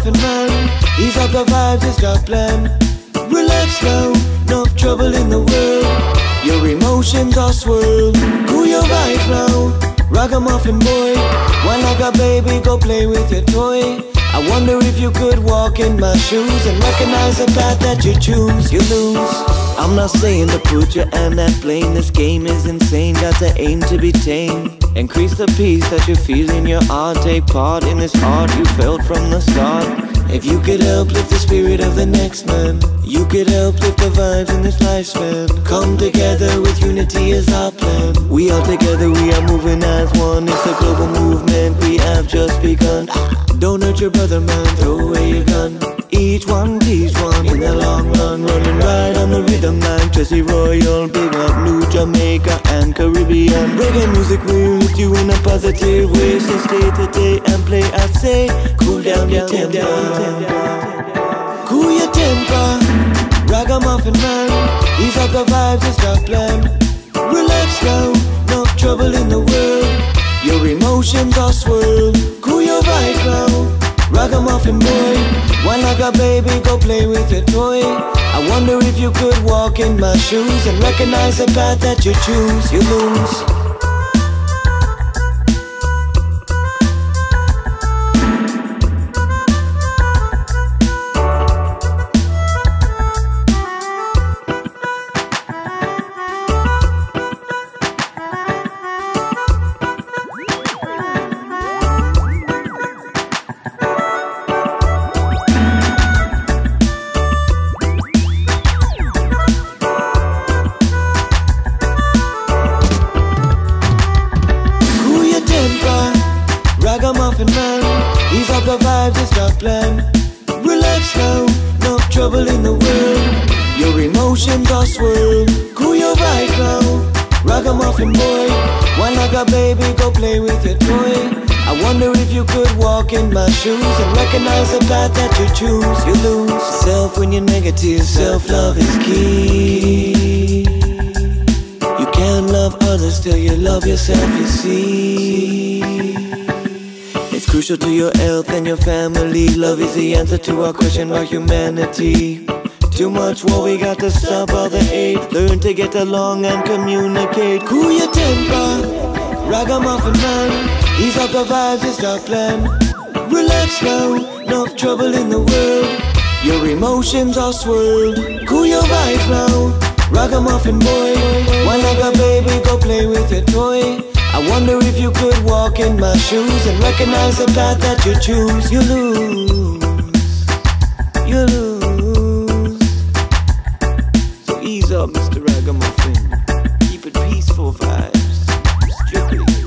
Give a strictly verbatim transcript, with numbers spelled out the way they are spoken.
Raggamuffin man, ease up the vibes, it's our plan. Relax now, enough trouble in the world. Your emotions are swirled. Cooyah vibes now, Raggamuffin boy. Why like a baby, go play with your toy. I wonder if you could walk in my shoes and recognize the path that you choose, you lose. I'm not saying to put your hand that blame. This game is insane, got to aim to be tame. Increase the peace that you feel in your heart. Take part in this art you felt from the start. If you could help lift the spirit of the next man, you could help lift the vibes in this lifespan. Come together with unity as our plan. We are together, we are moving as one. It's a global movement, we have just begun. Don't hurt your brother man, throw away your gun. Each one teach one in the long run. Running right on the rhythm like Jesse Royal. Big up New Jamaica and Caribbean. Reggae music will lift you in a positive way. So stay today and play, I say. Cool down your temper, cool your temper. Raggamuffin man, ease up the vibes, it's our plan. Relax now, enough trouble in the world. Your emotions are swirled. Cool your vibe now, Raggamuffin boy. Why like a baby, go play with your toy. I wonder if you could walk in my shoes and recognize the path that you choose, you lose. Raggamuffin man, ease up the vibes, it's our plan. Relax now, enough trouble in the world. Your emotions are swirled. Cool your vibe now, Raggamuffin boy. Why like a baby, go play with your toy. I wonder if you could walk in my shoes and recognize the path that you choose, you lose. Self when you're negative, self-love is key. You can't love others till you love yourself, you see. It's crucial to your health and your family. Love is the answer to our question about humanity. Too much war, we got to stop all the hate. Learn to get along and communicate. Cool your temper, Raggamuffin man. Ease up the vibes, it's our plan. Relax now, enough trouble in the world. Your emotions are swirled. Cool your vibes now, Raggamuffin boy. Why like a baby, go play with your toy. I wonder if you could walk in my shoes and recognize the path that you choose. You lose, you lose. So ease up, Mister Raggamuffin. Keep it peaceful vibes, strictly.